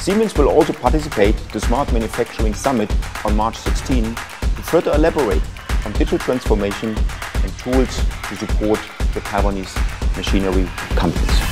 Siemens will also participate in the Smart Manufacturing Summit on March 16 to further elaborate on digital transformation and tools to support the Taiwanese machinery companies.